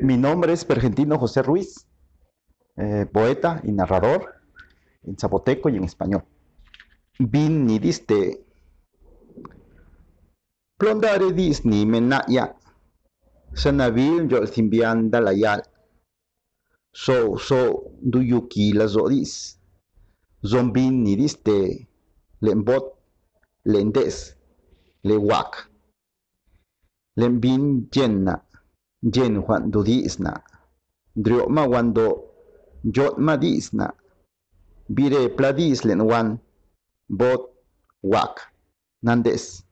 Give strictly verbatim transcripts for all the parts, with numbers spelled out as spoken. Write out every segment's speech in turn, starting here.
Mi nombre es Pergentino José Ruiz, eh, poeta y narrador en zapoteco y en español. Bin ni diste plondare disni menaya sanavil yo simbian dalayal so so duyuki la zodis zombin ni diste lembot lendes lewak lembin jenna jen juan dudisna drioma wando jotma disna vire pladis len wan bot wak nandes.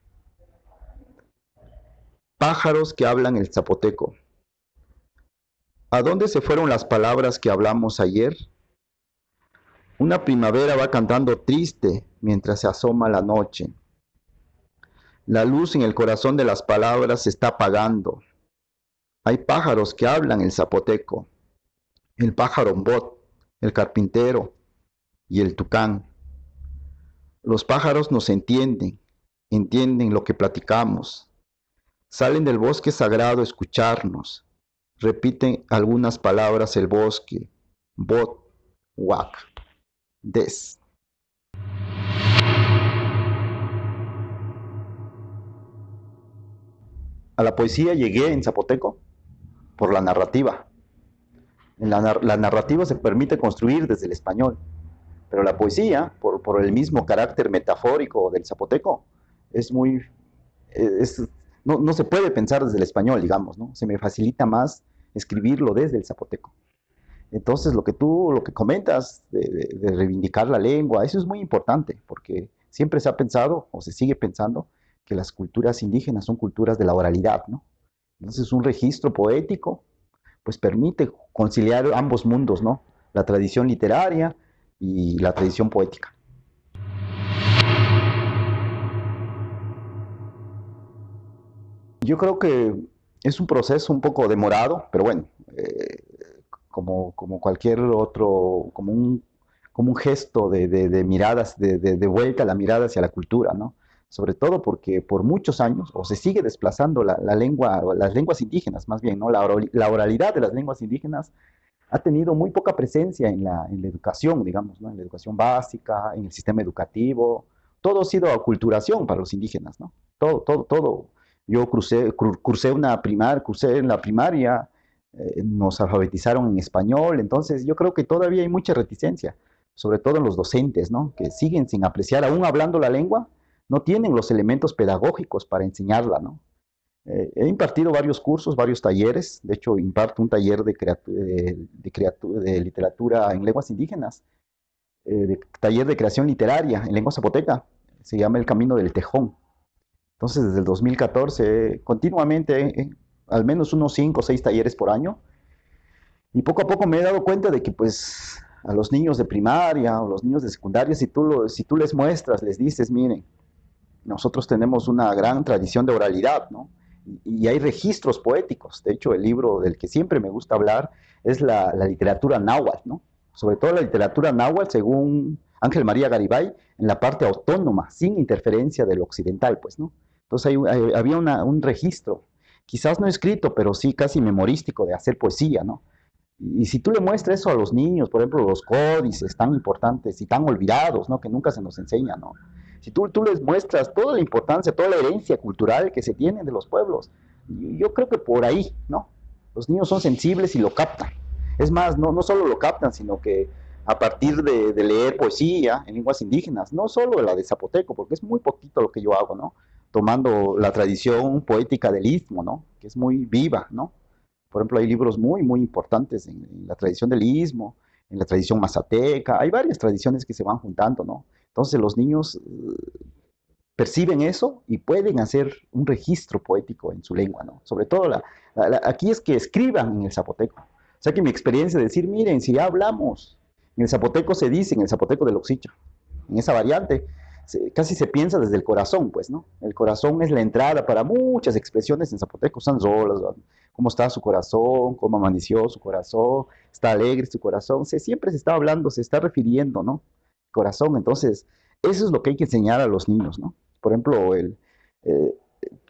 Pájaros que hablan el zapoteco. ¿A dónde se fueron las palabras que hablamos ayer? Una primavera va cantando triste mientras se asoma la noche. La luz en el corazón de las palabras se está apagando. Hay pájaros que hablan el zapoteco. El pájaro bot, el carpintero y el tucán. Los pájaros nos entienden, entienden lo que platicamos. Salen del bosque sagrado a escucharnos. Repiten algunas palabras el bosque. Bot, wak, des. A la poesía llegué en zapoteco por la narrativa. En la, la narrativa se permite construir desde el español, pero la poesía, por, por el mismo carácter metafórico del zapoteco, es muy... Es, no, no se puede pensar desde el español, digamos, ¿no? Se me facilita más escribirlo desde el zapoteco. Entonces, lo que tú, lo que comentas de, de, de reivindicar la lengua, eso es muy importante, porque siempre se ha pensado, o se sigue pensando, que las culturas indígenas son culturas de la oralidad, ¿no? Entonces, un registro poético, pues permite conciliar ambos mundos, ¿no? La tradición literaria y la tradición poética. Yo creo que es un proceso un poco demorado, pero bueno, eh, como, como cualquier otro, como un, como un gesto de, de, de miradas, de, de, de vuelta a la mirada hacia la cultura, ¿no? Sobre todo porque por muchos años, o se sigue desplazando la, la lengua, las lenguas indígenas, más bien, ¿no? La, oral, la oralidad de las lenguas indígenas ha tenido muy poca presencia en la, en la educación, digamos, ¿no? En la educación básica, en el sistema educativo. Todo ha sido aculturación para los indígenas, ¿no? Todo, todo, todo. Yo crucé, cursé una primar, cursé en la primaria, eh, nos alfabetizaron en español, entonces yo creo que todavía hay mucha reticencia, sobre todo en los docentes, ¿no? Que siguen sin apreciar, aún hablando la lengua, no tienen los elementos pedagógicos para enseñarla, ¿no? Eh, he impartido varios cursos, varios talleres, de hecho imparto un taller de, de, de, de literatura en lenguas indígenas, eh, de taller de creación literaria en lengua zapoteca, se llama El Camino del Tejón. Entonces, desde el dos mil catorce, continuamente, eh, al menos unos cinco o seis talleres por año. Y poco a poco me he dado cuenta de que, pues, a los niños de primaria o los niños de secundaria, si tú, lo, si tú les muestras, les dices, miren, nosotros tenemos una gran tradición de oralidad, ¿no? Y, y hay registros poéticos. De hecho, el libro del que siempre me gusta hablar es la, la literatura náhuatl, ¿no? Sobre todo la literatura náhuatl, según Ángel María Garibay, en la parte autónoma, sin interferencia del occidental, pues, ¿no? Entonces hay, hay, había una, un registro, quizás no escrito, pero sí casi memorístico de hacer poesía, ¿no? Y, y si tú le muestras eso a los niños, por ejemplo, los códices tan importantes y tan olvidados, ¿no? Que nunca se nos enseña, ¿no? Si tú, tú les muestras toda la importancia, toda la herencia cultural que se tiene de los pueblos, yo creo que por ahí, ¿no? Los niños son sensibles y lo captan. Es más, no, no solo lo captan, sino que a partir de, de leer poesía en lenguas indígenas, no solo la de zapoteco, porque es muy poquito lo que yo hago, ¿no? Tomando la tradición poética del istmo, ¿no? Que es muy viva, ¿no? Por ejemplo, hay libros muy, muy importantes en, en la tradición del istmo, en la tradición mazateca, hay varias tradiciones que se van juntando, ¿no? Entonces los niños uh, perciben eso y pueden hacer un registro poético en su lengua, ¿no? Sobre todo, la, la, la, aquí es que escriban en el zapoteco. O sea que mi experiencia es decir, miren, si ya hablamos, en el zapoteco se dice, en el zapoteco del Oxicho, en esa variante, se, casi se piensa desde el corazón, pues, ¿no? El corazón es la entrada para muchas expresiones en zapoteco, sanzolas, cómo está su corazón, cómo amaneció su corazón, está alegre su corazón, se, siempre se está hablando, se está refiriendo, ¿no? Corazón, entonces, eso es lo que hay que enseñar a los niños, ¿no? Por ejemplo, el, eh,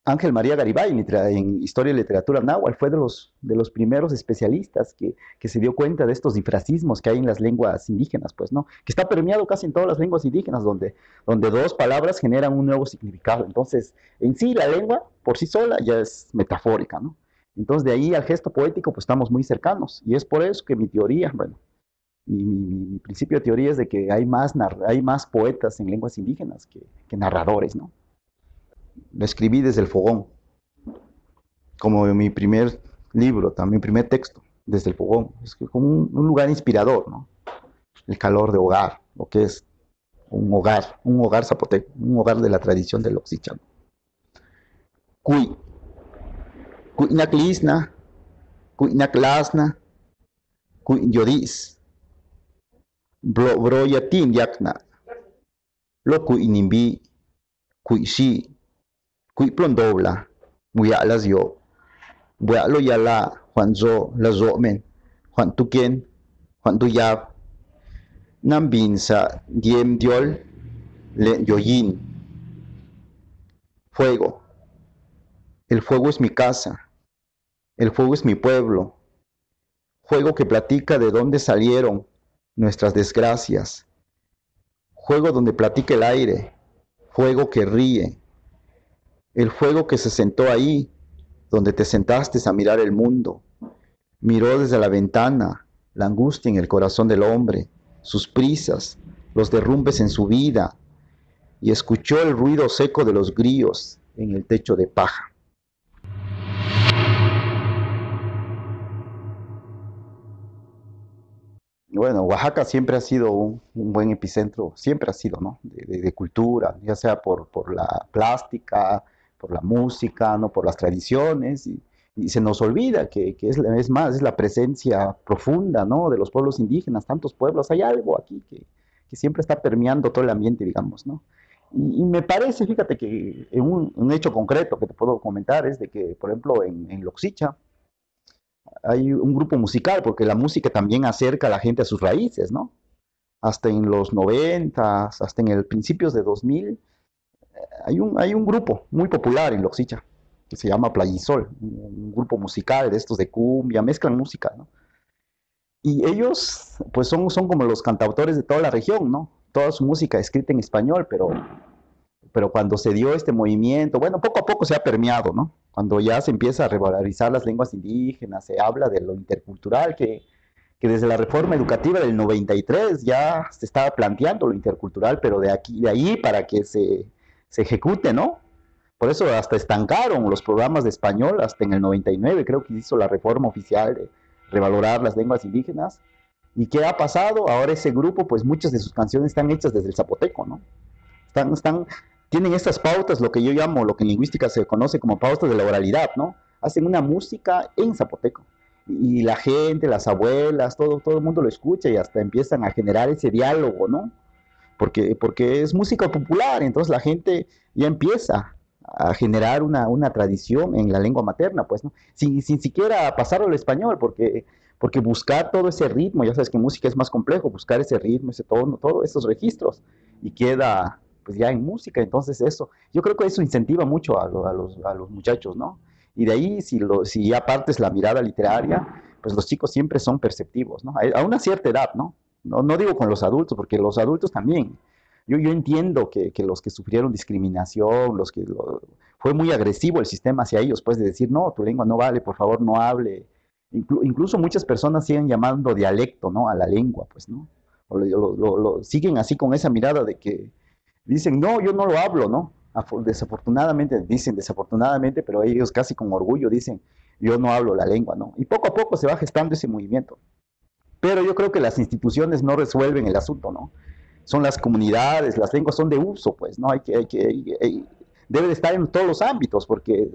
Ángel María Garibay en, en Historia y Literatura Náhuatl fue de los, de los primeros especialistas que, que se dio cuenta de estos disfrazismos que hay en las lenguas indígenas, pues, ¿no? Que está permeado casi en todas las lenguas indígenas, donde, donde dos palabras generan un nuevo significado. Entonces, en sí, la lengua por sí sola ya es metafórica, ¿no? Entonces, de ahí al gesto poético, pues estamos muy cercanos. Y es por eso que mi teoría, bueno, mi, mi, mi principio de teoría es de que hay más, hay más poetas en lenguas indígenas que, que narradores, ¿no? Lo escribí desde el fogón, como mi primer libro, también mi primer texto, desde el fogón. Es como un, un lugar inspirador, ¿no? El calor de hogar, lo que es un hogar, un hogar zapoteco, un hogar de la tradición del Oxichano. Cuy, cuy lisna, cuy lasna, cuy yodis, bro, bro yatin yakna, lo cuy nimbi, cuy shi, cuy plondobla, muya las yo, buya lo yala, Juan Zo, la Zo men, Juan Tuquien, Juan Tuyab, Nambinsa, Diem Diol, Le Yoyin. Fuego. El fuego es mi casa. El fuego es mi pueblo. Fuego que platica de dónde salieron nuestras desgracias. Fuego donde platica el aire. Fuego que ríe. El fuego que se sentó ahí, donde te sentaste a mirar el mundo. Miró desde la ventana la angustia en el corazón del hombre, sus prisas, los derrumbes en su vida, y escuchó el ruido seco de los grillos en el techo de paja. Bueno, Oaxaca siempre ha sido un, un buen epicentro, siempre ha sido, ¿no? De, de, de cultura, ya sea por, por la plástica, por la música, ¿no? Por las tradiciones, y, y se nos olvida que, que es, es, más, es la presencia profunda, ¿no? De los pueblos indígenas, tantos pueblos, hay algo aquí que, que siempre está permeando todo el ambiente, digamos, ¿no? Y, y me parece, fíjate que en un, un, hecho concreto que te puedo comentar es de que, por ejemplo, en, en Loxicha, hay un grupo musical, porque la música también acerca a la gente a sus raíces, ¿no? Hasta en los noventa, hasta en el principios de dos mil, hay un, hay un grupo muy popular en Loxicha, que se llama Playisol, un grupo musical de estos de cumbia, mezclan música, ¿no? Y ellos, pues son, son como los cantautores de toda la región, ¿no? Toda su música escrita en español, pero, pero cuando se dio este movimiento, bueno, poco a poco se ha permeado, ¿no? Cuando ya se empieza a revalorizar las lenguas indígenas, se habla de lo intercultural, que, que desde la reforma educativa del noventa y tres ya se estaba planteando lo intercultural, pero de aquí, de ahí para que se, se ejecute, ¿no? Por eso hasta estancaron los programas de español, hasta en el noventa y nueve creo que hizo la reforma oficial de revalorar las lenguas indígenas. ¿Y qué ha pasado? Ahora ese grupo, pues muchas de sus canciones están hechas desde el zapoteco, ¿no? Están, están, tienen estas pautas, lo que yo llamo, lo que en lingüística se conoce como pautas de la oralidad, ¿no? Hacen una música en zapoteco. Y, y la gente, las abuelas, todo, todo el mundo lo escucha y hasta empiezan a generar ese diálogo, ¿no? Porque, porque es música popular, entonces la gente ya empieza a generar una, una tradición en la lengua materna, pues, ¿no? Sin, sin siquiera pasarlo al español, porque, porque buscar todo ese ritmo, ya sabes que música es más complejo, buscar ese ritmo, ese tono, todos esos registros, y queda pues ya en música, entonces eso, yo creo que eso incentiva mucho a, lo, a, los, a los muchachos, ¿no? Y de ahí, si, lo, si ya partes la mirada literaria, pues los chicos siempre son perceptivos, ¿no? A, a una cierta edad, ¿no? ¿no? No digo con los adultos, porque los adultos también. Yo, yo entiendo que, que, los que sufrieron discriminación, los que lo, fue muy agresivo el sistema hacia ellos, pues de decir, no, tu lengua no vale, por favor no hable. Inclu, incluso muchas personas siguen llamando dialecto, ¿no? A la lengua, pues, ¿no? O lo, lo, lo, siguen así con esa mirada de que dicen, no, yo no lo hablo, ¿no? Desafortunadamente, dicen desafortunadamente, pero ellos casi con orgullo dicen, yo no hablo la lengua, ¿no? Y poco a poco se va gestando ese movimiento. Pero yo creo que las instituciones no resuelven el asunto, ¿no? Son las comunidades, las lenguas son de uso, pues, ¿no? Hay que, hay que, hay, hay, debe de estar en todos los ámbitos, porque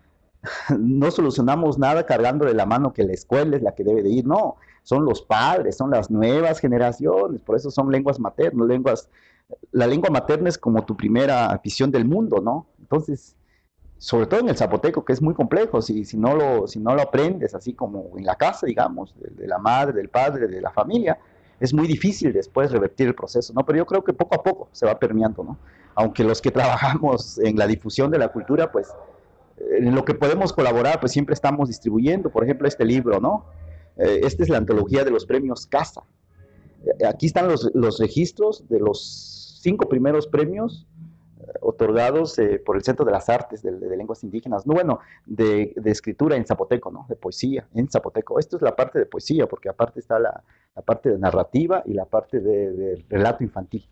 no solucionamos nada cargándole la mano que la escuela es la que debe de ir, no, son los padres, son las nuevas generaciones, por eso son lenguas maternas, lenguas, la lengua materna es como tu primera visión del mundo, ¿no? Entonces, sobre todo en el zapoteco, que es muy complejo, si, si, no, lo, si no lo aprendes así como en la casa, digamos, de, de la madre, del padre, de la familia, es muy difícil después revertir el proceso, ¿no? Pero yo creo que poco a poco se va permeando, ¿no? Aunque los que trabajamos en la difusión de la cultura, pues en lo que podemos colaborar, pues siempre estamos distribuyendo, por ejemplo, este libro, ¿no? Eh, esta es la antología de los premios CASA. Eh, aquí están los, los registros de los cinco primeros premios eh, otorgados eh, por el Centro de las Artes de, de Lenguas Indígenas, no, bueno, de, de, escritura en zapoteco, ¿no? De poesía en zapoteco. Esto es la parte de poesía, porque aparte está la, la parte de narrativa y la parte de, de relato infantil.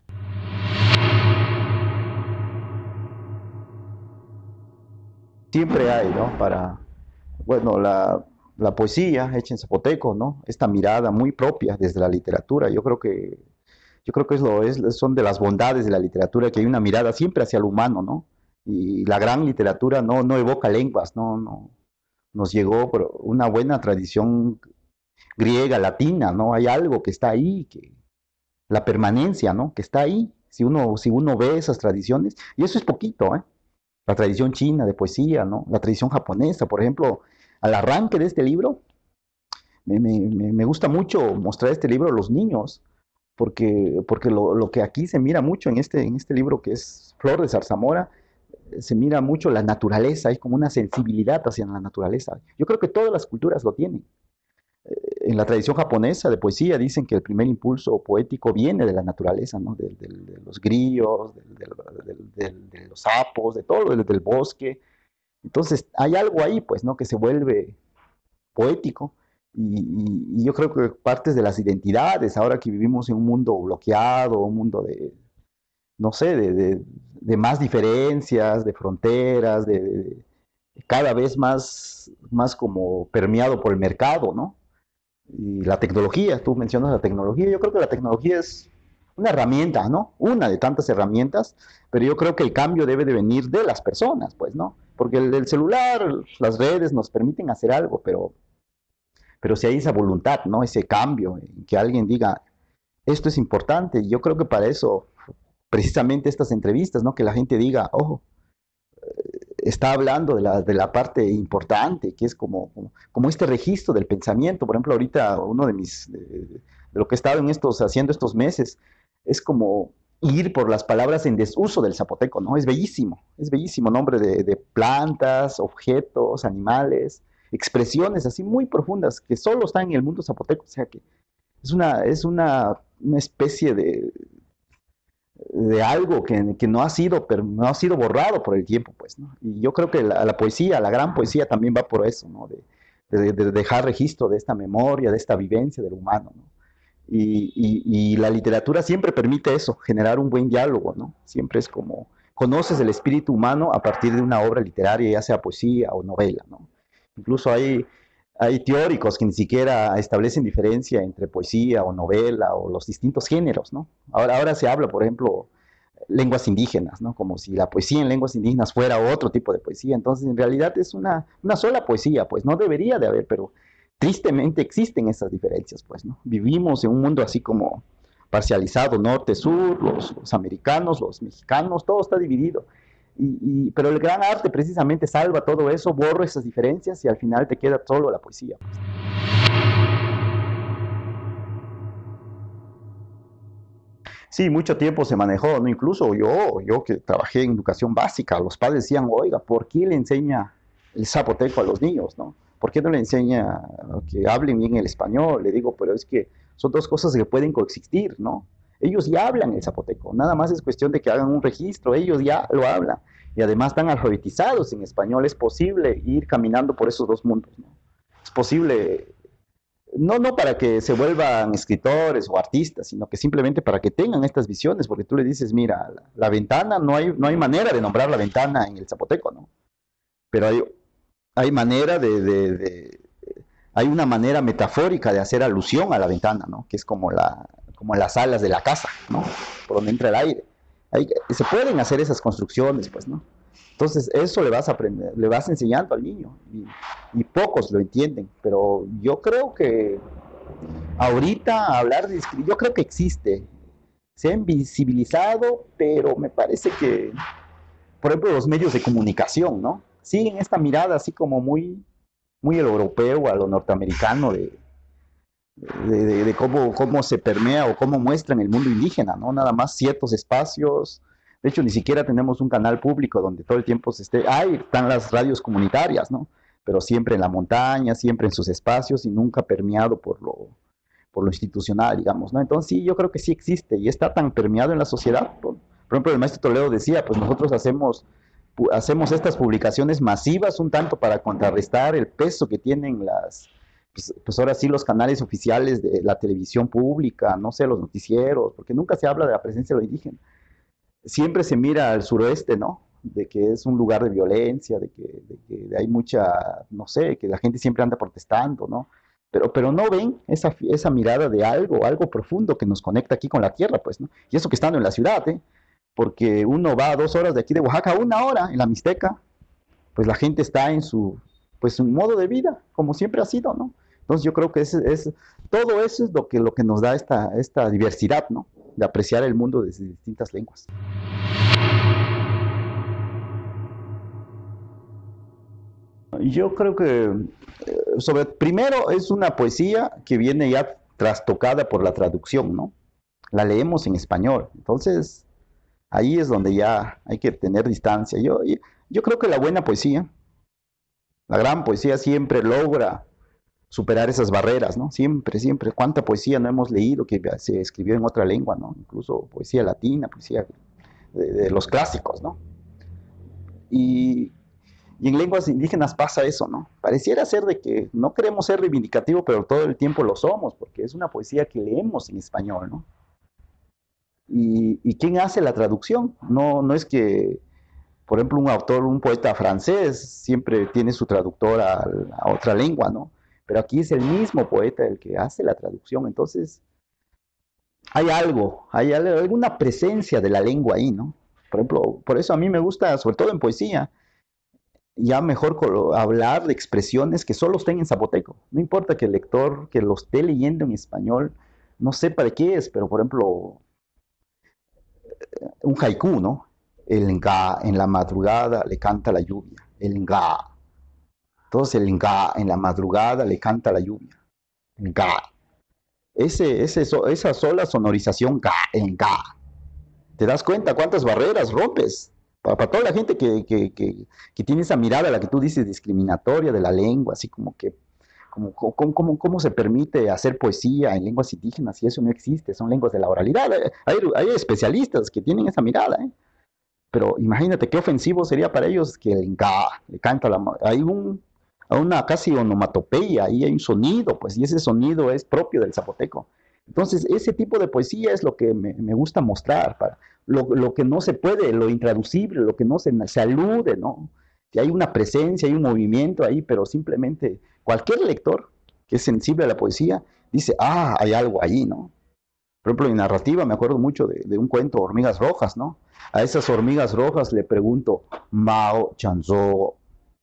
Siempre hay, ¿no? Para, bueno, la, la poesía hecha en zapoteco, ¿no? Esta mirada muy propia desde la literatura. Yo creo que, yo creo que es lo, es, son de las bondades de la literatura, que hay una mirada siempre hacia lo humano, ¿no? Y la gran literatura no, no evoca lenguas, no, no, nos llegó por una buena tradición griega, latina, ¿no? Hay algo que está ahí, que la permanencia, ¿no? Que está ahí. Si uno, si uno ve esas tradiciones, y eso es poquito, ¿eh? La tradición china de poesía, ¿no? La tradición japonesa, por ejemplo, al arranque de este libro, me, me, me gusta mucho mostrar este libro a los niños, porque, porque lo, lo, que aquí se mira mucho en este, en este libro, que es Flor de Zarzamora, se mira mucho la naturaleza, hay como una sensibilidad hacia la naturaleza. Yo creo que todas las culturas lo tienen. En la tradición japonesa de poesía dicen que el primer impulso poético viene de la naturaleza, ¿no? de, de, de los grillos, de, de, de, de los sapos, de todo, del, del bosque. Entonces hay algo ahí, pues, ¿no? Que se vuelve poético. Y, y, y yo creo que partes de las identidades, ahora que vivimos en un mundo bloqueado, un mundo de, no sé, de, de, de más diferencias, de fronteras, de, de cada vez más, más como permeado por el mercado, ¿no? Y la tecnología, tú mencionas la tecnología, yo creo que la tecnología es una herramienta, ¿no? Una de tantas herramientas, pero yo creo que el cambio debe de venir de las personas, pues, ¿no? Porque el, el celular, las redes nos permiten hacer algo, pero, pero si hay esa voluntad, ¿no? Ese cambio, en que alguien diga, esto es importante, y yo creo que para eso, precisamente estas entrevistas, ¿no? Que la gente diga, ojo, está hablando de la, de la parte importante, que es como, como, como este registro del pensamiento. Por ejemplo, ahorita uno de mis, de, de lo que he estado en estos, haciendo estos meses, es como ir por las palabras en desuso del zapoteco, ¿no? Es bellísimo, es bellísimo, nombre de, de plantas, objetos, animales, expresiones así muy profundas que solo están en el mundo zapoteco, o sea que es una, es una, una especie de, de algo que, que no, ha sido, pero no ha sido borrado por el tiempo, pues, ¿no? Y yo creo que la, la poesía, la gran poesía también va por eso, ¿no? De, de, de dejar registro de esta memoria, de esta vivencia del humano, ¿no? Y, y, y la literatura siempre permite eso, generar un buen diálogo, ¿no? Siempre es como, conoces el espíritu humano a partir de una obra literaria, ya sea poesía o novela, ¿no? Incluso hay, hay teóricos que ni siquiera establecen diferencia entre poesía o novela o los distintos géneros, ¿no? Ahora, ahora se habla, por ejemplo, lenguas indígenas, ¿no? Como si la poesía en lenguas indígenas fuera otro tipo de poesía. Entonces, en realidad es una, una sola poesía, pues no debería de haber, pero tristemente existen esas diferencias, pues, ¿no? Vivimos en un mundo así como parcializado, norte-sur, los, los americanos, los mexicanos, todo está dividido. Y, y, pero el gran arte precisamente salva todo eso, borra esas diferencias y al final te queda solo la poesía, pues. Sí, mucho tiempo se manejó, ¿no? Incluso yo, yo que trabajé en educación básica, los padres decían, oiga, ¿por qué le enseña el zapoteco a los niños, no? ¿Por qué no le enseña que hablen bien el español? Le digo, pero es que son dos cosas que pueden coexistir, ¿no? Ellos ya hablan el zapoteco, nada más es cuestión de que hagan un registro, ellos ya lo hablan. Y además están alfabetizados en español, es posible ir caminando por esos dos mundos, ¿no? Es posible, no, no para que se vuelvan escritores o artistas, sino que simplemente para que tengan estas visiones, porque tú le dices, mira, la, la ventana, no hay, no hay manera de nombrar la ventana en el zapoteco, ¿no? Pero hay, hay manera de, de, de, hay una manera metafórica de hacer alusión a la ventana, ¿no? Que es como, la, como las alas de la casa, ¿no? Por donde entra el aire. Hay, se pueden hacer esas construcciones, pues, ¿no? Entonces, eso le vas a aprender, le vas enseñando al niño y, y pocos lo entienden, pero yo creo que ahorita hablar de, yo creo que existe, se ha invisibilizado, pero me parece que, por ejemplo, los medios de comunicación, ¿no? Siguen esta mirada así como muy, muy el europeo a lo norteamericano de, de, de, de cómo, cómo se permea o cómo muestran el mundo indígena, ¿no? Nada más ciertos espacios De hecho, ni siquiera tenemos un canal público donde todo el tiempo se esté, hay, están las radios comunitarias, ¿no? Pero siempre en la montaña, siempre en sus espacios y nunca permeado por lo, por lo institucional, digamos, ¿no? Entonces sí, yo creo que sí existe y está tan permeado en la sociedad. Por, por ejemplo, el maestro Toledo decía, pues nosotros hacemos, hacemos estas publicaciones masivas un tanto para contrarrestar el peso que tienen las, pues, pues ahora sí los canales oficiales de la televisión pública, no sé, los noticieros, porque nunca se habla de la presencia de lo indígena. Siempre se mira al suroeste, ¿no? De que es un lugar de violencia, de que, de que hay mucha, no sé, que la gente siempre anda protestando, ¿no? Pero, pero no ven esa, esa mirada de algo, algo profundo que nos conecta aquí con la tierra, pues, ¿no? Y eso que estando en la ciudad, ¿eh? Porque uno va a dos horas de aquí de Oaxaca, una hora en la Mixteca, pues la gente está en su, pues, su modo de vida, como siempre ha sido, ¿no? Entonces yo creo que es, es, todo eso es lo que, lo que nos da esta, esta diversidad, ¿no? De apreciar el mundo desde distintas lenguas. Yo creo que, eh, sobre, primero es una poesía que viene ya trastocada por la traducción, ¿no? La leemos en español, entonces ahí es donde ya hay que tener distancia. Yo, yo creo que la buena poesía, la gran poesía siempre logra superar esas barreras, ¿no? Siempre, siempre. ¿Cuánta poesía no hemos leído que se escribió en otra lengua, ¿no? Incluso poesía latina, poesía de, de los clásicos, ¿no? Y, y en lenguas indígenas pasa eso, ¿no? Pareciera ser de que no queremos ser reivindicativos, pero todo el tiempo lo somos, porque es una poesía que leemos en español, ¿no? ¿Y, y quién hace la traducción? No, no es que, por ejemplo, un autor, un poeta francés, siempre tiene su traductor a, a otra lengua, ¿no? Pero aquí es el mismo poeta el que hace la traducción, entonces hay algo, hay alguna presencia de la lengua ahí, ¿no? Por ejemplo, por eso a mí me gusta, sobre todo en poesía, ya mejor hablar de expresiones que solo estén en zapoteco. No importa que el lector que lo esté leyendo en español no sepa de qué es, pero por ejemplo, un haiku, ¿no? El nga en la madrugada le canta la lluvia. El nga. Entonces el nga en la madrugada le canta la lluvia. Nga. Ese, ese, esa sola sonorización, ga, el ga. ¿Te das cuenta cuántas barreras rompes? Para, para toda la gente que, que, que, que, tiene esa mirada, la que tú dices, discriminatoria de la lengua, así como que, como, como, como, cómo se permite hacer poesía en lenguas indígenas si eso no existe, son lenguas de la oralidad. Hay, hay especialistas que tienen esa mirada, ¿eh? Pero imagínate qué ofensivo sería para ellos que el ga, le canta la... Hay un, una casi onomatopeya, ahí hay un sonido, pues, y ese sonido es propio del zapoteco. Entonces, ese tipo de poesía es lo que me, me gusta mostrar, para lo, lo, que no se puede, lo intraducible, lo que no se, se alude, ¿no? Que hay una presencia, hay un movimiento ahí, pero simplemente cualquier lector que es sensible a la poesía dice, ah, hay algo ahí, ¿no? Por ejemplo, en narrativa me acuerdo mucho de, de un cuento, Hormigas Rojas, ¿no? A esas hormigas rojas le pregunto, Mao Chanzo.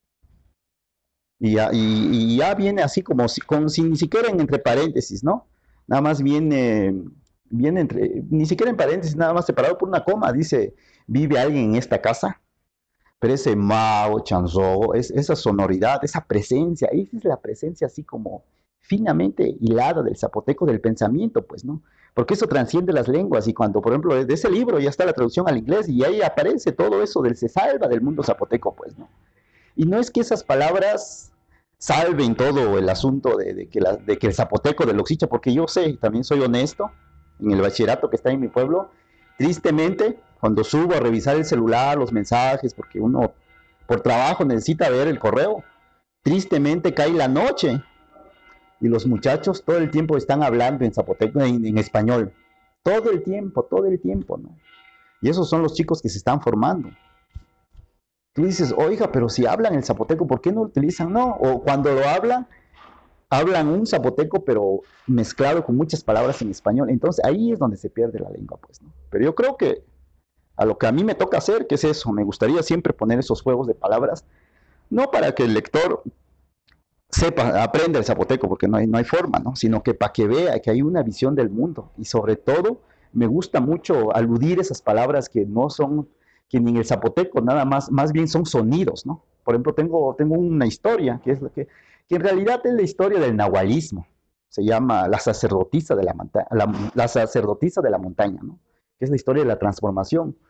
Y ya, y, y ya viene así como, si, con, sin, ni siquiera en entre paréntesis, ¿no? Nada más viene, viene entre, ni siquiera en paréntesis, nada más separado por una coma, dice, ¿vive alguien en esta casa? Pero ese Mao Chanzo, es, esa sonoridad, esa presencia, esa es la presencia así como finamente hilada del zapoteco del pensamiento, pues, ¿no? Porque eso transciende las lenguas y cuando, por ejemplo, de ese libro ya está la traducción al inglés y ahí aparece todo eso del se salva del mundo zapoteco, pues, ¿no? Y no es que esas palabras salven todo el asunto de, de, que, la, de que el zapoteco del Oxicha, porque yo sé, también soy honesto, en el bachillerato que está en mi pueblo, tristemente, cuando subo a revisar el celular, los mensajes, porque uno por trabajo necesita ver el correo, tristemente cae la noche y los muchachos todo el tiempo están hablando en zapoteco, en, en español, todo el tiempo, todo el tiempo, ¿no? Y esos son los chicos que se están formando. Tú dices, oiga, pero si hablan el zapoteco, ¿por qué no lo utilizan? No, o cuando lo hablan, hablan un zapoteco, pero mezclado con muchas palabras en español. Entonces ahí es donde se pierde la lengua, pues, ¿no? Pero yo creo que a lo que a mí me toca hacer, que es eso, me gustaría siempre poner esos juegos de palabras, no para que el lector sepa, aprenda el zapoteco, porque no hay, no hay forma, ¿no? Sino que para que vea que hay una visión del mundo. Y sobre todo, me gusta mucho aludir esas palabras que no son, que ni en el zapoteco, nada más, más bien son sonidos, ¿no? Por ejemplo, tengo, tengo una historia, que es la que, que en realidad es la historia del nahualismo. Se llama La sacerdotisa de la, la, la sacerdotisa de la montaña, ¿no? Que es la historia de la transformación.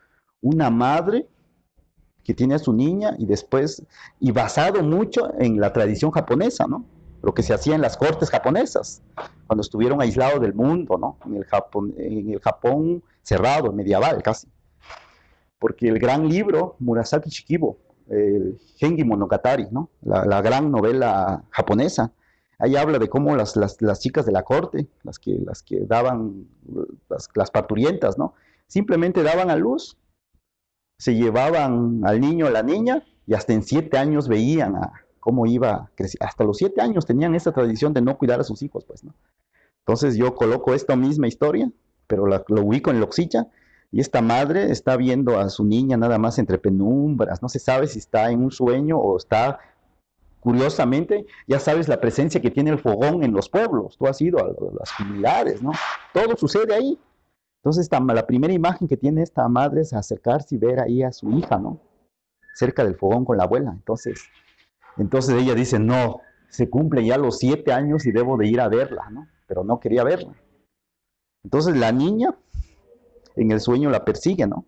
una madre que tiene a su niña y después, y basado mucho en la tradición japonesa, ¿no? Lo que se hacía en las cortes japonesas, cuando estuvieron aislados del mundo, ¿no? En el Japón, en el Japón cerrado, medieval casi. Porque el gran libro, Murasaki Shikibu, el Genji Monogatari, ¿no? La, la gran novela japonesa, ahí habla de cómo las, las, las chicas de la corte, las que, las que daban, las, las parturientas, ¿no? Simplemente daban a luz, se llevaban al niño o la niña y hasta en siete años veían a cómo iba a crecer. Hasta los siete años tenían esta tradición de no cuidar a sus hijos, pues, ¿no? Entonces yo coloco esta misma historia, pero la, lo ubico en Loxicha, y esta madre está viendo a su niña nada más entre penumbras, no se sabe si está en un sueño o está, curiosamente, ya sabes la presencia que tiene el fogón en los pueblos, tú has ido a las comunidades, ¿no? Todo sucede ahí. Entonces esta, la primera imagen que tiene esta madre es acercarse y ver ahí a su hija, ¿no? Cerca del fogón con la abuela. Entonces, entonces ella dice, no, se cumple ya los siete años y debo de ir a verla, ¿no? Pero no quería verla. Entonces la niña en el sueño la persigue, ¿no?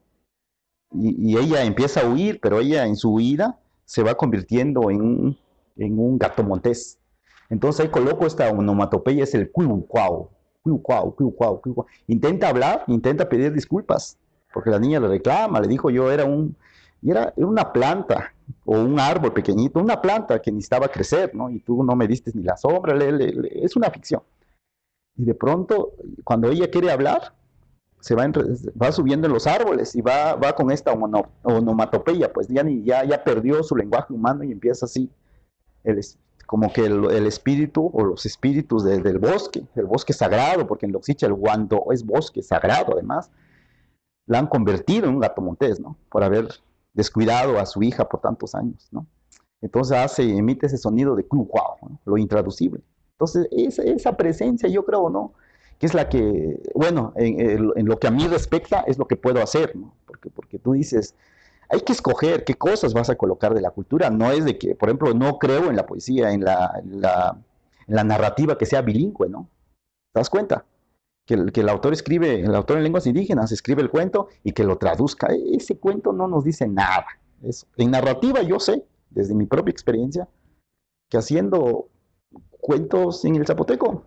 Y, y ella empieza a huir, pero ella en su huida se va convirtiendo en un, en un gato montés. Entonces ahí coloco esta onomatopeya, es el cuiucuau, cuiucuau, cuiucuau, cuiucuau. Intenta hablar, intenta pedir disculpas, porque la niña le reclama, le dijo yo era un, era, era una planta, o un árbol pequeñito, una planta que necesitaba crecer, ¿no? Y tú no me diste ni la sombra, le, le, le, es una ficción. Y de pronto, cuando ella quiere hablar, se va, entre, va subiendo en los árboles y va, va con esta onomatopeya, pues ya, ni, ya, ya perdió su lenguaje humano y empieza así, el, como que el, el espíritu o los espíritus de, del bosque, el bosque sagrado, porque en Loxicha el guando es bosque sagrado además, la han convertido en un gato montés, ¿no? Por haber descuidado a su hija por tantos años, ¿no? Entonces hace, emite ese sonido de cuau, ¿no? Lo intraducible. Entonces esa, esa presencia yo creo, ¿no? Que es la que, bueno, en, en, en, lo que a mí respecta es lo que puedo hacer, ¿no? Porque, porque tú dices, hay que escoger qué cosas vas a colocar de la cultura, no es de que, por ejemplo, no creo en la poesía, en la, en la, en la narrativa que sea bilingüe, ¿no? ¿Te das cuenta? Que el, que el autor escribe, el autor en lenguas indígenas escribe el cuento y que lo traduzca. Ese cuento no nos dice nada. Es, en narrativa yo sé, desde mi propia experiencia, que haciendo cuentos en el zapoteco,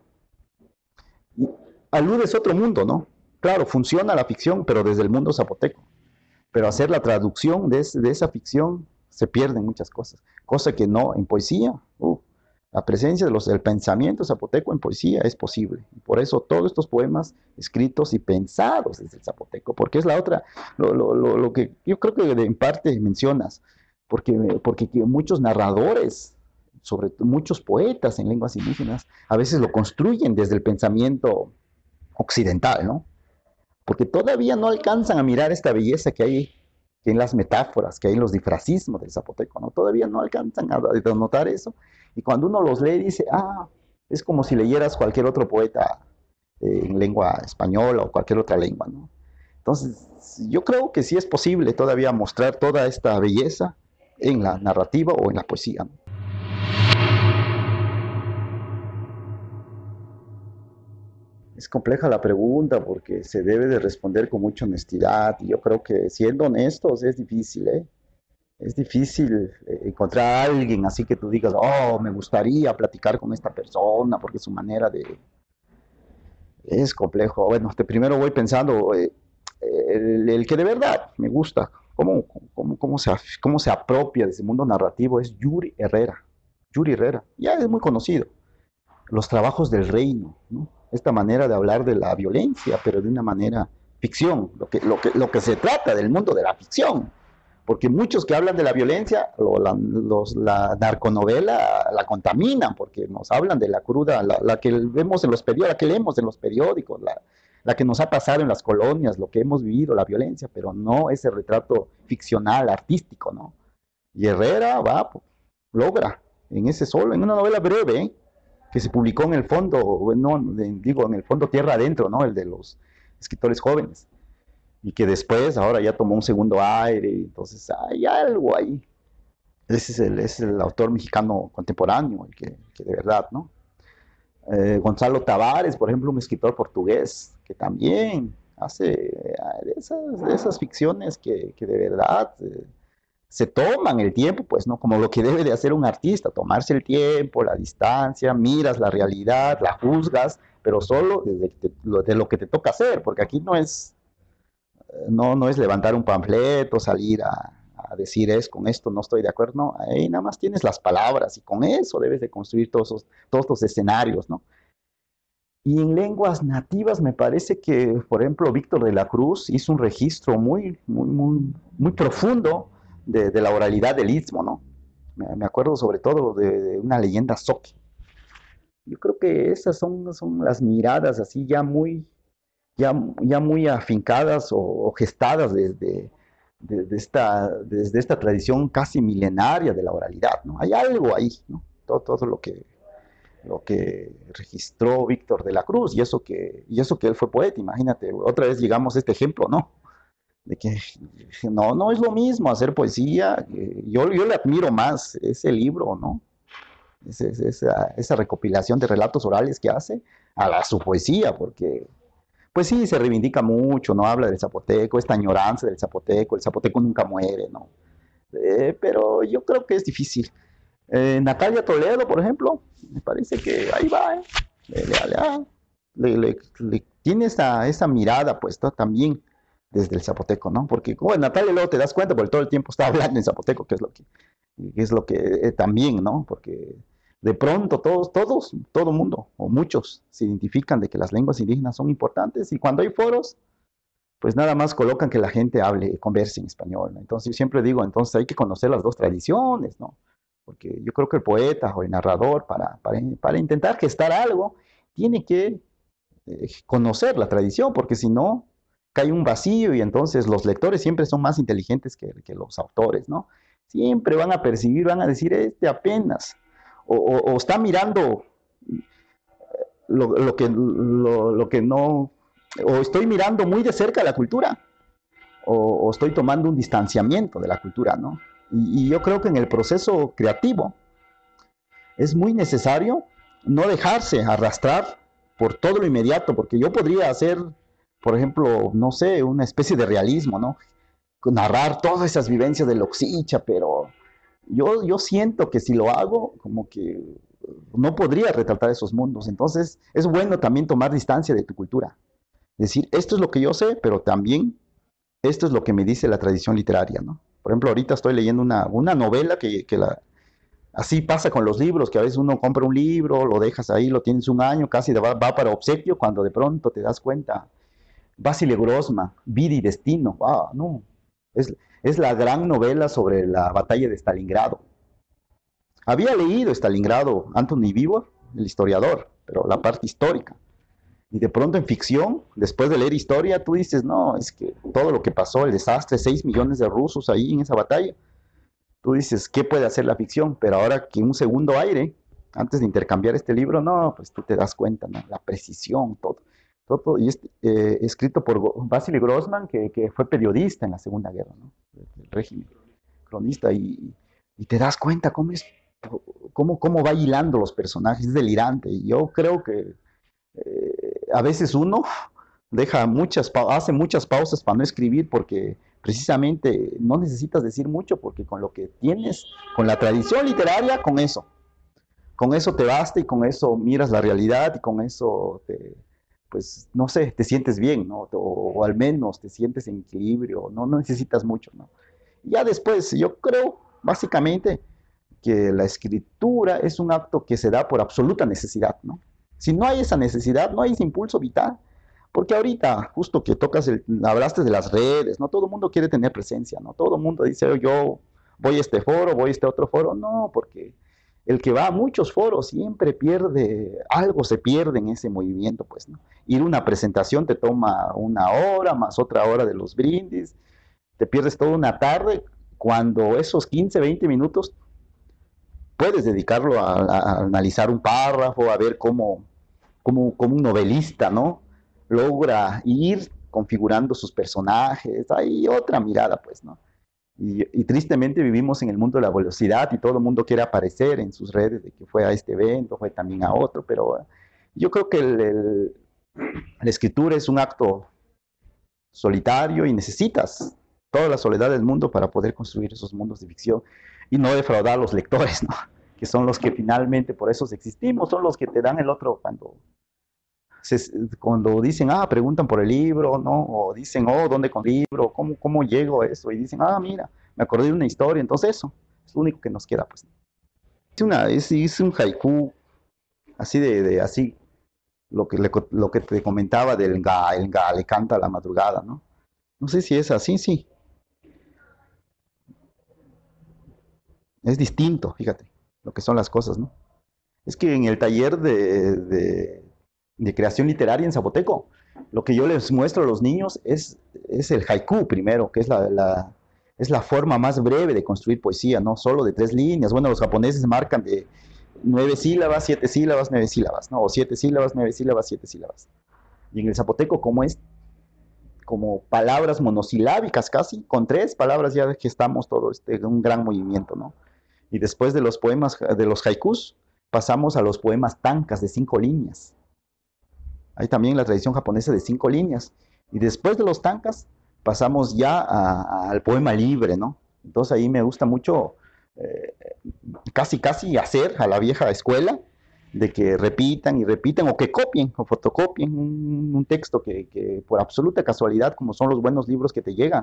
aludes a otro mundo, ¿no? Claro, funciona la ficción, pero desde el mundo zapoteco. Pero hacer la traducción de, ese, de esa ficción se pierden muchas cosas. Cosa que no, en poesía, uh, la presencia de los, del pensamiento zapoteco en poesía es posible. Y por eso todos estos poemas escritos y pensados desde el zapoteco, porque es la otra, lo, lo, lo, lo que yo creo que en parte mencionas, porque, porque muchos narradores, sobre todo muchos poetas en lenguas indígenas, a veces lo construyen desde el pensamiento occidental, ¿no? Porque todavía no alcanzan a mirar esta belleza que hay que en las metáforas, que hay en los disfrazismos del zapoteco, ¿no? Todavía no alcanzan a notar eso. Y cuando uno los lee, dice, ah, es como si leyeras cualquier otro poeta eh, en lengua española o cualquier otra lengua, ¿no? Entonces, yo creo que sí es posible todavía mostrar toda esta belleza en la narrativa o en la poesía, ¿no? Es compleja la pregunta porque se debe de responder con mucha honestidad y yo creo que siendo honestos es difícil, ¿eh? Es difícil eh, encontrar a alguien así que tú digas, oh, me gustaría platicar con esta persona porque su manera de... Es complejo. Bueno, de primero voy pensando, eh, el, el que de verdad me gusta, cómo, cómo, cómo, se, cómo se apropia de ese mundo narrativo es Yuri Herrera. Yuri Herrera, ya es muy conocido. Los trabajos del reino, ¿no? Esta manera de hablar de la violencia, pero de una manera ficción, lo que, lo que, lo que se trata del mundo de la ficción. Porque muchos que hablan de la violencia, lo, la, los, la narconovela la contaminan, porque nos hablan de la cruda, la, la que vemos en los periódicos, la que leemos en los periódicos, la, la que nos ha pasado en las colonias, lo que hemos vivido, la violencia, pero no ese retrato ficcional, artístico, ¿no? Y Herrera va, pues, logra, en ese solo, en una novela breve, ¿eh? Que se publicó en el fondo, no, digo, en el fondo Tierra Adentro, ¿no? El de los escritores jóvenes. Y que después, ahora ya tomó un segundo aire, entonces hay algo ahí. Ese es el, es el autor mexicano contemporáneo, el que, que de verdad, ¿no? Eh, Gonzalo Tavares, por ejemplo, un escritor portugués, que también hace eh, esas, esas ficciones que, que de verdad eh, se toman el tiempo, pues, ¿no? Como lo que debe de hacer un artista, tomarse el tiempo, la distancia, miras la realidad, la juzgas, pero solo desde te, lo, de lo que te toca hacer, porque aquí no es, no, no es levantar un panfleto, salir a, a decir es con esto no estoy de acuerdo, no, ahí nada más tienes las palabras y con eso debes de construir todos esos, todos los escenarios, ¿no? Y en lenguas nativas me parece que, por ejemplo, Víctor de la Cruz hizo un registro muy, muy, muy, muy profundo de, de la oralidad del Istmo, ¿no? Me, me acuerdo sobre todo de, de una leyenda Zoque. Yo creo que esas son, son las miradas así ya muy, ya, ya muy afincadas o, o gestadas desde, de, de esta, desde esta tradición casi milenaria de la oralidad, ¿no? Hay algo ahí, ¿no? Todo, todo lo que lo que registró Víctor de la Cruz, y eso que, y eso que él fue poeta, imagínate, otra vez llegamos a este ejemplo, ¿no? De que no, no es lo mismo hacer poesía, eh, yo, yo le admiro más ese libro, ¿no? Es, es, esa, esa recopilación de relatos orales que hace a la, su poesía, porque pues sí, se reivindica mucho, ¿no? Habla del zapoteco, esta añoranza del zapoteco, el zapoteco nunca muere, ¿no? Eh, pero yo creo que es difícil. Eh, Natalia Toledo, por ejemplo, me parece que ahí va, ¿eh? le, le, le, le, le tiene esa, esa mirada puesta también desde el zapoteco, ¿no? Porque como en Natalia luego te das cuenta, porque todo el tiempo está hablando en zapoteco, que es lo que, que es lo que eh, también, ¿no? Porque de pronto todos, todos, todo mundo, o muchos, se identifican de que las lenguas indígenas son importantes, y cuando hay foros, pues nada más colocan que la gente hable, converse en español, ¿no? Entonces yo siempre digo, entonces hay que conocer las dos tradiciones, ¿no? Porque yo creo que el poeta o el narrador, para, para, para intentar gestar algo, tiene que eh, conocer la tradición, porque si no, cae un vacío y entonces los lectores siempre son más inteligentes que, que los autores, ¿no? Siempre van a percibir, van a decir, este apenas, o, o, o está mirando lo, lo, que, lo, lo que no, o estoy mirando muy de cerca la cultura, o, o estoy tomando un distanciamiento de la cultura, ¿no? Y, y yo creo que en el proceso creativo es muy necesario no dejarse arrastrar por todo lo inmediato, porque yo podría hacer, por ejemplo, no sé, una especie de realismo, ¿no? Narrar todas esas vivencias del Oxicha, pero yo, yo siento que si lo hago, como que no podría retratar esos mundos. Entonces, es bueno también tomar distancia de tu cultura. Decir, esto es lo que yo sé, pero también esto es lo que me dice la tradición literaria, ¿no? Por ejemplo, ahorita estoy leyendo una, una novela que, que la, así pasa con los libros, que a veces uno compra un libro, lo dejas ahí, lo tienes un año, casi va, va para obsequio, cuando de pronto te das cuenta, Vasile Grossman, Vida y Destino, wow, no, es, es la gran novela sobre la batalla de Stalingrado. Había leído Stalingrado Anthony Beevor, el historiador, pero la parte histórica. Y de pronto en ficción, después de leer historia, tú dices, no, es que todo lo que pasó, el desastre, seis millones de rusos ahí en esa batalla, tú dices, ¿qué puede hacer la ficción? Pero ahora que un segundo aire, antes de intercambiar este libro, no, pues tú te das cuenta, ¿no? La precisión, todo. todo y es eh, escrito por Vasily Grossman, que, que, fue periodista en la Segunda Guerra, ¿no? Del régimen, cronista, y, y te das cuenta cómo es, cómo, cómo va hilando los personajes, es delirante. Y yo creo que eh, a veces uno deja muchas, hace muchas pausas para no escribir porque precisamente no necesitas decir mucho porque con lo que tienes, con la tradición literaria, con eso, con eso te basta y con eso miras la realidad y con eso te, pues no sé, te sientes bien, ¿no? O, o al menos te sientes en equilibrio, no, no necesitas mucho, ¿no? Y ya después, yo creo básicamente que la escritura es un acto que se da por absoluta necesidad, ¿no? Si no hay esa necesidad, no hay ese impulso vital. Porque ahorita, justo que tocas, el, hablaste de las redes, no todo el mundo quiere tener presencia, no todo el mundo dice, oh, yo voy a este foro, voy a este otro foro, no, porque el que va a muchos foros siempre pierde, algo se pierde en ese movimiento, pues, ¿no? Ir a una presentación te toma una hora, más otra hora de los brindis, te pierdes toda una tarde, cuando esos quince, veinte minutos puedes dedicarlo a, a, a analizar un párrafo, a ver cómo, cómo, cómo un novelista, ¿no? Logra ir configurando sus personajes, hay otra mirada, pues, ¿no? Y, y, tristemente vivimos en el mundo de la velocidad y todo el mundo quiere aparecer en sus redes de que fue a este evento, fue también a otro, pero yo creo que el, el, la escritura es un acto solitario y necesitas toda la soledad del mundo para poder construir esos mundos de ficción y no defraudar a los lectores, ¿no? Que son los que finalmente por eso existimos, son los que te dan el otro cuando, se, cuando dicen, ah, preguntan por el libro, ¿no? O dicen, oh, ¿dónde con el libro? ¿Cómo, cómo llego a eso? Y dicen, ah, mira, me acordé de una historia, entonces eso es lo único que nos queda, pues. Es, una, es, es un haiku así de, de así, lo que, le, lo que te comentaba del ga, el ga le canta a la madrugada, ¿no? No sé si es así, sí. Es distinto, fíjate, lo que son las cosas, ¿no? Es que en el taller de, de, de creación literaria en Zapoteco, lo que yo les muestro a los niños es, es el haiku primero, que es la, la, es la forma más breve de construir poesía, no solo de tres líneas. Bueno, los japoneses marcan de nueve sílabas, siete sílabas, nueve sílabas, ¿no? O siete sílabas, nueve sílabas, siete sílabas. Y en el zapoteco, como es como palabras monosilábicas casi, con tres palabras ya gestamos todo este un gran movimiento, ¿no? Y después de los poemas, de los haikus, pasamos a los poemas tankas de cinco líneas. Hay también la tradición japonesa de cinco líneas. Y después de los tankas, pasamos ya a, a, al poema libre, ¿no? Entonces ahí me gusta mucho eh, casi, casi hacer a la vieja escuela, de que repitan y repitan o que copien o fotocopien un, un texto que, que por absoluta casualidad, como son los buenos libros que te llegan.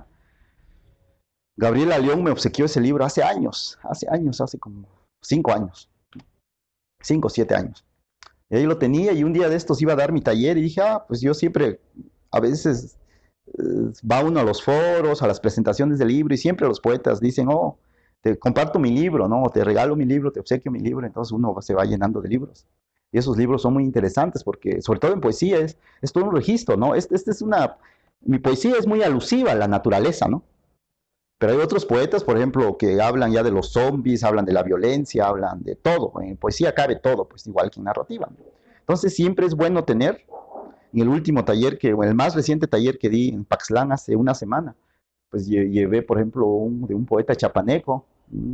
Gabriela León me obsequió ese libro hace años, hace años, hace como cinco años, cinco o siete años. Y ahí lo tenía y un día de estos iba a dar mi taller y dije, ah, pues yo siempre, a veces eh, va uno a los foros, a las presentaciones del libro y siempre los poetas dicen, oh, te comparto mi libro, ¿no? O te regalo mi libro, te obsequio mi libro, entonces uno se va llenando de libros. Y esos libros son muy interesantes porque, sobre todo en poesía, es, es todo un registro, ¿no? Este, este es una, mi poesía es muy alusiva a la naturaleza, ¿no? Pero hay otros poetas, por ejemplo, que hablan ya de los zombies, hablan de la violencia, hablan de todo. En poesía cabe todo, pues igual que en narrativa. Entonces siempre es bueno tener, en el último taller, que, en el más reciente taller que di en Paxlán hace una semana, pues llevé, por ejemplo, un, de un poeta chapaneco,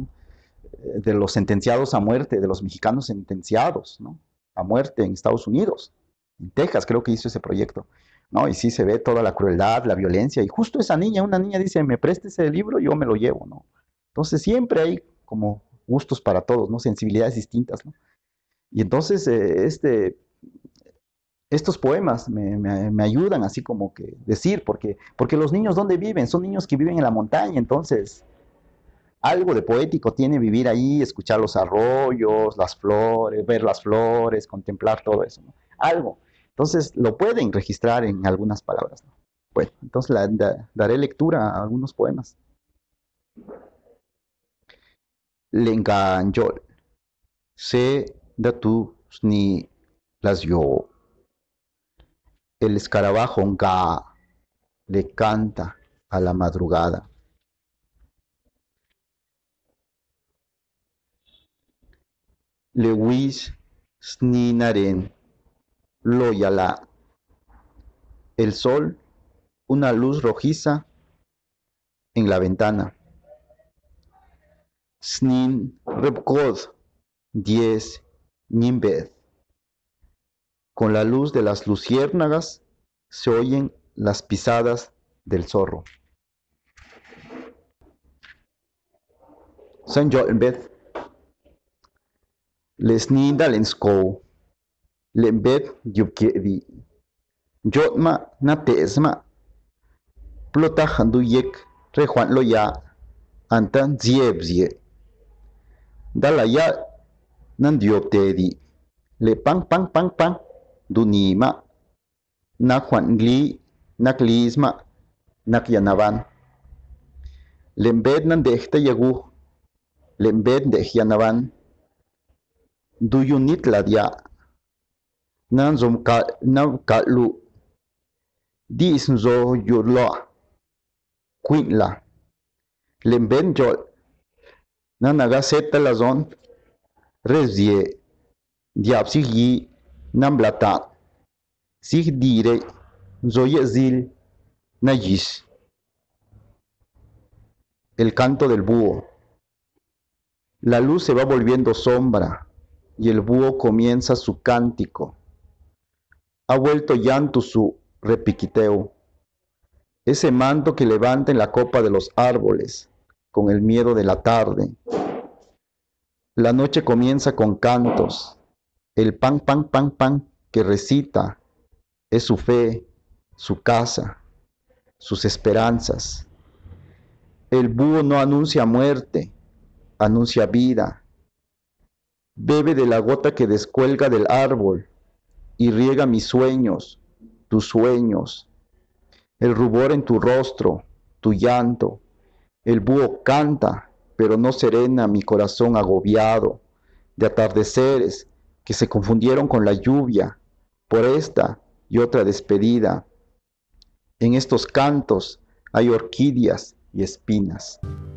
de los sentenciados a muerte, de los mexicanos sentenciados, ¿no? A muerte en Estados Unidos. En Texas creo que hizo ese proyecto. ¿No? Y sí se ve toda la crueldad, la violencia, y justo esa niña, una niña dice, me preste ese libro, yo me lo llevo, ¿no? Entonces siempre hay como gustos para todos, ¿no? Sensibilidades distintas, ¿no? Y entonces eh, este, estos poemas me, me, me, ayudan así como que decir, porque, porque los niños, ¿dónde viven? Son niños que viven en la montaña, entonces algo de poético tiene vivir ahí, escuchar los arroyos, las flores, ver las flores, contemplar todo eso, ¿no? Algo. Entonces lo pueden registrar en algunas palabras, ¿no? Bueno, entonces la, da, daré lectura a algunos poemas. Lenganjol, se datu ni las yo. El escarabajo nga le canta a la madrugada. Lewis sninaren loyala. El sol, una luz rojiza en la ventana. Snin repkod, diez nimbed. Con la luz de las luciérnagas se oyen las pisadas del zorro. San Jolbeth, lesninda lensko, lembed yubkedi. Jotma na tesma, plota handuyek rejuan loya, antan ziebzie. Dalaya nandioptedi, le pang pang pang pang, dunima, nakwan gli, naklisma, nakyanaban. Lembed nandehta yagu, lembed dehyanaban, duyunit ladya, nanzom ka, nam kalu, di isnzo yurlo, quinla, lembed jol, nanaga seta lazon, rezie, diab sig yi, namblata, sig dire, zoye zil, najis. El canto del búho. La luz se va volviendo sombra y el búho comienza su cántico. Ha vuelto llanto su repiquiteo. ese manto que levanta en la copa de los árboles, con el miedo de la tarde. La noche comienza con cantos, el pan, pan, pan, pan que recita es su fe, su casa, sus esperanzas. El búho no anuncia muerte, anuncia vida. Bebe de la gota que descuelga del árbol y riega mis sueños, tus sueños. El rubor en tu rostro, tu llanto. El búho canta, pero no serena mi corazón agobiado de atardeceres que se confundieron con la lluvia por esta y otra despedida. En estos cantos hay orquídeas y espinas.